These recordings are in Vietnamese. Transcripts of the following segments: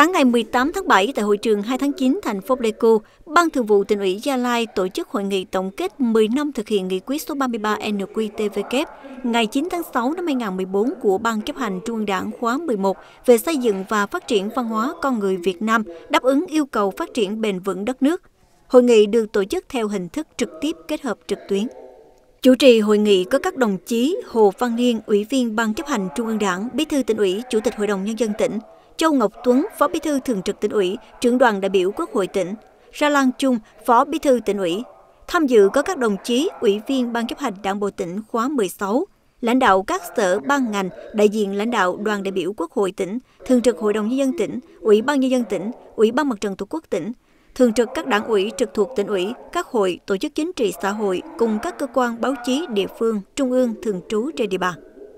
Sáng ngày 18 tháng 7 tại hội trường 2 tháng 9 thành phố Pleiku, Ban Thường vụ Tỉnh ủy Gia Lai tổ chức hội nghị tổng kết 10 năm thực hiện nghị quyết số 33 NQTVK ngày 9 tháng 6 năm 2014 của Ban chấp hành Trung ương Đảng khóa 11 về xây dựng và phát triển văn hóa con người Việt Nam đáp ứng yêu cầu phát triển bền vững đất nước. Hội nghị được tổ chức theo hình thức trực tiếp kết hợp trực tuyến. Chủ trì hội nghị có các đồng chí Hồ Văn Niên, Ủy viên Ban chấp hành Trung ương Đảng, Bí thư Tỉnh ủy, Chủ tịch Hội đồng Nhân dân tỉnh, Châu Ngọc Tuấn, Phó Bí thư Thường trực Tỉnh ủy, Trưởng đoàn đại biểu Quốc hội tỉnh, Ra Lan Trung, Phó Bí thư Tỉnh ủy. Tham dự có các đồng chí Ủy viên Ban chấp hành Đảng bộ tỉnh khóa 16, lãnh đạo các sở ban ngành, đại diện lãnh đạo đoàn đại biểu Quốc hội tỉnh, Thường trực Hội đồng Nhân dân tỉnh, Ủy ban Nhân dân tỉnh, Ủy ban Mặt trận Tổ quốc tỉnh, thường trực các đảng ủy trực thuộc Tỉnh ủy, các hội, tổ chức chính trị xã hội cùng các cơ quan báo chí địa phương, trung ương thường trú trên địa bàn.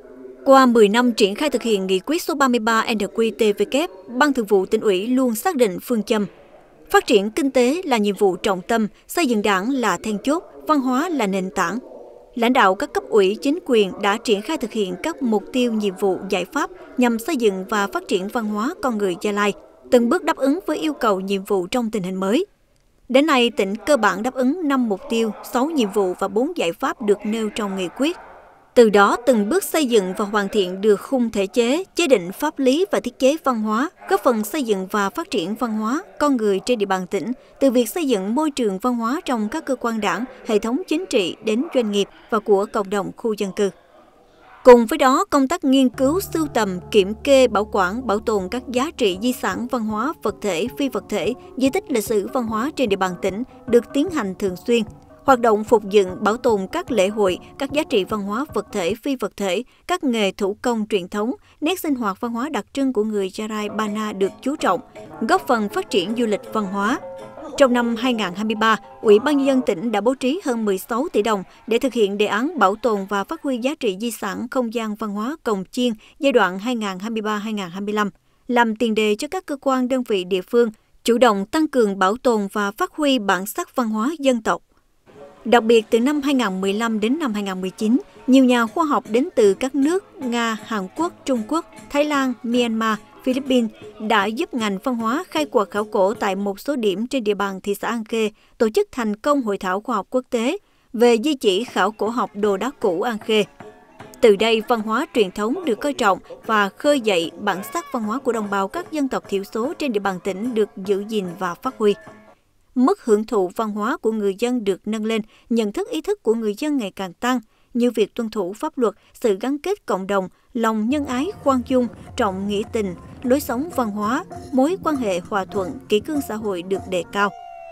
Qua 10 năm triển khai thực hiện nghị quyết số 33 NQTVK, Ban Thường vụ Tỉnh ủy luôn xác định phương châm phát triển kinh tế là nhiệm vụ trọng tâm, xây dựng Đảng là then chốt, văn hóa là nền tảng. Lãnh đạo các cấp ủy chính quyền đã triển khai thực hiện các mục tiêu, nhiệm vụ, giải pháp nhằm xây dựng và phát triển văn hóa con người Gia Lai, từng bước đáp ứng với yêu cầu nhiệm vụ trong tình hình mới. Đến nay, tỉnh cơ bản đáp ứng 5 mục tiêu, 6 nhiệm vụ và 4 giải pháp được nêu trong nghị quyết. Từ đó, từng bước xây dựng và hoàn thiện được khung thể chế, chế định pháp lý và thiết chế văn hóa, góp phần xây dựng và phát triển văn hóa con người trên địa bàn tỉnh, từ việc xây dựng môi trường văn hóa trong các cơ quan đảng, hệ thống chính trị đến doanh nghiệp và của cộng đồng khu dân cư. Cùng với đó, công tác nghiên cứu, sưu tầm, kiểm kê, bảo quản, bảo tồn các giá trị di sản văn hóa, vật thể, phi vật thể, di tích lịch sử văn hóa trên địa bàn tỉnh được tiến hành thường xuyên. Hoạt động phục dựng, bảo tồn các lễ hội, các giá trị văn hóa vật thể, phi vật thể, các nghề thủ công truyền thống, nét sinh hoạt văn hóa đặc trưng của người Gia Rai Ba Na được chú trọng, góp phần phát triển du lịch văn hóa. Trong năm 2023, Ủy ban Nhân dân tỉnh đã bố trí hơn 16 tỷ đồng để thực hiện đề án bảo tồn và phát huy giá trị di sản không gian văn hóa Cồng Chiên giai đoạn 2023-2025, làm tiền đề cho các cơ quan đơn vị địa phương chủ động tăng cường bảo tồn và phát huy bản sắc văn hóa dân tộc. Đặc biệt, từ năm 2015 đến năm 2019, nhiều nhà khoa học đến từ các nước Nga, Hàn Quốc, Trung Quốc, Thái Lan, Myanmar, Philippines đã giúp ngành văn hóa khai quật khảo cổ tại một số điểm trên địa bàn thị xã An Khê, tổ chức thành công hội thảo khoa học quốc tế về di chỉ khảo cổ học Đồ Đá Cũ An Khê. Từ đây, văn hóa truyền thống được coi trọng và khơi dậy bản sắc văn hóa của đồng bào các dân tộc thiểu số trên địa bàn tỉnh được giữ gìn và phát huy. Mức hưởng thụ văn hóa của người dân được nâng lên, nhận thức ý thức của người dân ngày càng tăng, như việc tuân thủ pháp luật, sự gắn kết cộng đồng, lòng nhân ái, khoan dung, trọng nghĩa tình, lối sống văn hóa, mối quan hệ hòa thuận, kỷ cương xã hội được đề cao.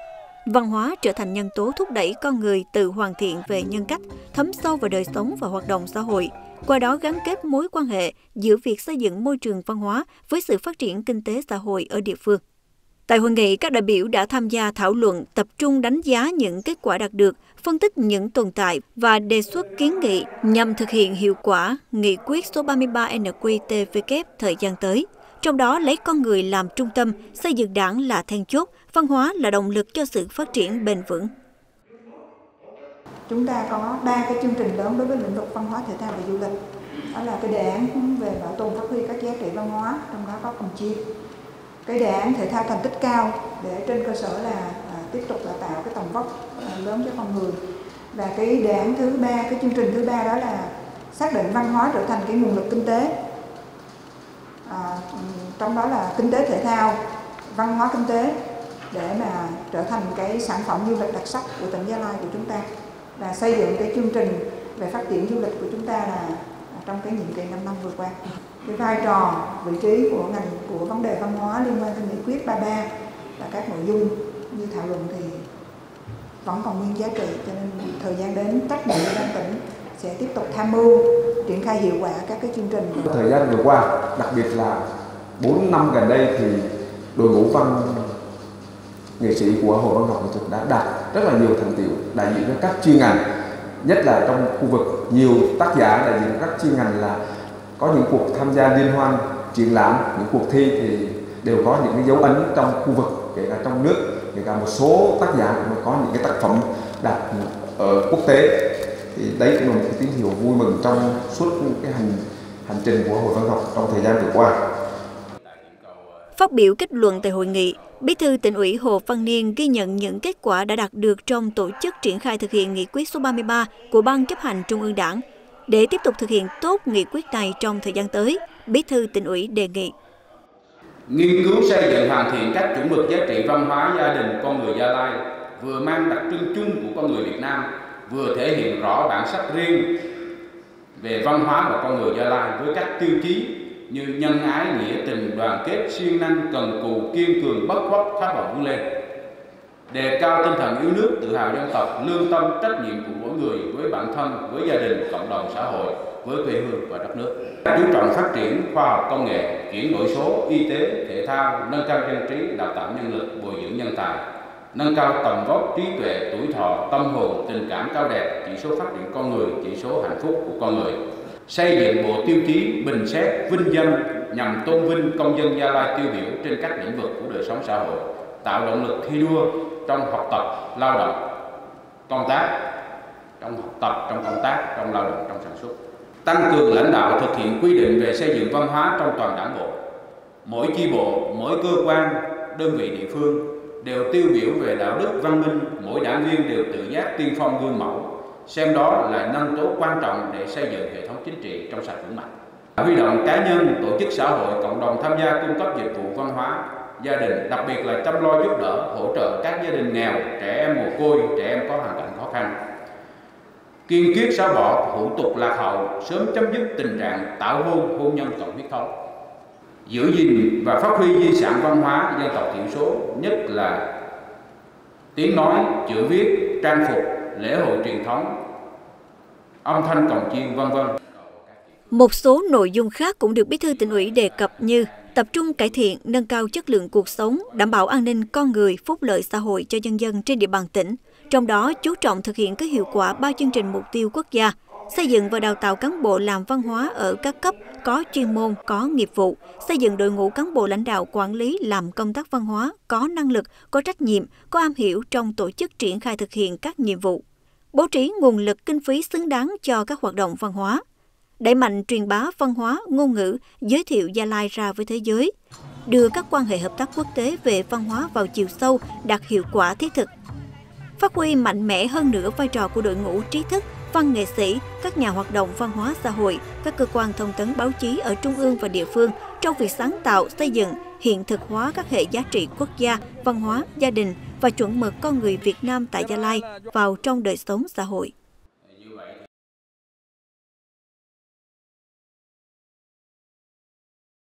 Văn hóa trở thành nhân tố thúc đẩy con người tự hoàn thiện về nhân cách, thấm sâu vào đời sống và hoạt động xã hội, qua đó gắn kết mối quan hệ giữa việc xây dựng môi trường văn hóa với sự phát triển kinh tế xã hội ở địa phương. Tại hội nghị, các đại biểu đã tham gia thảo luận, tập trung đánh giá những kết quả đạt được, phân tích những tồn tại và đề xuất kiến nghị nhằm thực hiện hiệu quả nghị quyết số 33 NQTVK thời gian tới. Trong đó lấy con người làm trung tâm, xây dựng Đảng là then chốt, văn hóa là động lực cho sự phát triển bền vững. Chúng ta có 3 cái chương trình lớn đối với lĩnh vực văn hóa, thể thao và du lịch. Đó là cái đề án về bảo tồn phát huy các giá trị văn hóa, trong đó có Cồng Chiên. Cái đề án thể thao thành tích cao để trên cơ sở là tiếp tục là tạo cái tầm vóc lớn cho con người. Và cái đề án thứ ba, cái chương trình thứ ba đó là xác định văn hóa trở thành cái nguồn lực kinh tế. Trong đó là kinh tế thể thao, văn hóa kinh tế để mà trở thành cái sản phẩm du lịch đặc sắc của tỉnh Gia Lai của chúng ta, và xây dựng cái chương trình về phát triển du lịch của chúng ta là trong cái nhiệm kỳ 5 năm vừa qua. Cái vai trò, vị trí của ngành, của vấn đề văn hóa liên quan đến nghị quyết 33 và các nội dung như thảo luận thì vẫn còn nguyên giá trị, cho nên thời gian đến trách nhiệm của tỉnh sẽ tiếp tục tham mưu triển khai hiệu quả các cái chương trình. Thời gian vừa qua, đặc biệt là 4 năm gần đây thì đội ngũ văn nghệ sĩ của Hội Văn học Nghệ thuật đã đạt rất là nhiều thành tựu đại diện cho các chuyên ngành, nhất là trong khu vực nhiều tác giả đại diện các chuyên ngành là có những cuộc tham gia liên hoan, triển lãm, những cuộc thi thì đều có những cái dấu ấn trong khu vực, kể cả trong nước, kể cả một số tác giả cũng có những cái tác phẩm đạt ở quốc tế. Thì đấy cũng là một cái tín hiệu vui mừng trong suốt cái hành trình của Hội Văn học trong thời gian vừa qua. Phát biểu kết luận tại hội nghị, Bí thư Tỉnh ủy Hồ Văn Niên ghi nhận những kết quả đã đạt được trong tổ chức triển khai thực hiện nghị quyết số 33 của Ban Chấp hành Trung ương Đảng. Để tiếp tục thực hiện tốt nghị quyết này trong thời gian tới, Bí thư Tỉnh ủy đề nghị nghiên cứu xây dựng hoàn thiện các chuẩn mực giá trị văn hóa gia đình con người Gia Lai, vừa mang đặc trưng chung của con người Việt Nam, vừa thể hiện rõ bản sắc riêng về văn hóa và con người Gia Lai với các tiêu chí như nhân ái, nghĩa tình, đoàn kết, siêng năng, cần cù, kiên cường, bất khuất, khát vọng vươn lên. Đề cao tinh thần yêu nước, tự hào dân tộc, lương tâm, trách nhiệm của mỗi người với bản thân, với gia đình, cộng đồng, xã hội, với quê hương và đất nước. Chú trọng phát triển khoa học công nghệ, chuyển đổi số, y tế, thể thao, nâng cao dân trí, đào tạo nhân lực, bồi dưỡng nhân tài, nâng cao tầm vóc, trí tuệ, tuổi thọ, tâm hồn, tình cảm cao đẹp, chỉ số phát triển con người, chỉ số hạnh phúc của con người. Xây dựng bộ tiêu chí bình xét, vinh danh nhằm tôn vinh công dân Gia Lai tiêu biểu trên các lĩnh vực của đời sống xã hội, tạo động lực thi đua trong học tập, lao động, công tác, trong lao động, trong sản xuất. Tăng cường lãnh đạo thực hiện quy định về xây dựng văn hóa trong toàn đảng bộ. Mỗi chi bộ, mỗi cơ quan, đơn vị địa phương đều tiêu biểu về đạo đức văn minh, mỗi đảng viên đều tự giác tiên phong gương mẫu, xem đó là nhân tố quan trọng để xây dựng hệ thống chính trị trong sạch vững mạnh. Huy động cá nhân, tổ chức xã hội, cộng đồng tham gia cung cấp dịch vụ văn hóa, gia đình, đặc biệt là chăm lo giúp đỡ, hỗ trợ các gia đình nghèo, trẻ em mồ côi, trẻ em có hoàn cảnh khó khăn. Kiên quyết xóa bỏ hủ tục lạc hậu, sớm chấm dứt tình trạng tảo hôn, hôn nhân cận huyết thống. Giữ gìn và phát huy di sản văn hóa dân tộc thiểu số, nhất là tiếng nói, chữ viết, trang phục, lễ hội truyền thống, âm thanh cồng chiêng, v.v. Một số nội dung khác cũng được Bí thư Tỉnh ủy đề cập như tập trung cải thiện, nâng cao chất lượng cuộc sống, đảm bảo an ninh con người, phúc lợi xã hội cho nhân dân trên địa bàn tỉnh. Trong đó, chú trọng thực hiện có hiệu quả 3 chương trình mục tiêu quốc gia, xây dựng và đào tạo cán bộ làm văn hóa ở các cấp có chuyên môn, có nghiệp vụ, xây dựng đội ngũ cán bộ lãnh đạo quản lý làm công tác văn hóa, có năng lực, có trách nhiệm, có am hiểu trong tổ chức triển khai thực hiện các nhiệm vụ. Bố trí nguồn lực kinh phí xứng đáng cho các hoạt động văn hóa. Đẩy mạnh truyền bá văn hóa, ngôn ngữ, giới thiệu Gia Lai ra với thế giới. Đưa các quan hệ hợp tác quốc tế về văn hóa vào chiều sâu, đạt hiệu quả thiết thực. Phát huy mạnh mẽ hơn nữa vai trò của đội ngũ trí thức, văn nghệ sĩ, các nhà hoạt động văn hóa xã hội, các cơ quan thông tấn báo chí ở trung ương và địa phương trong việc sáng tạo, xây dựng, hiện thực hóa các hệ giá trị quốc gia, văn hóa, gia đình và chuẩn mực con người Việt Nam tại Gia Lai vào trong đời sống xã hội.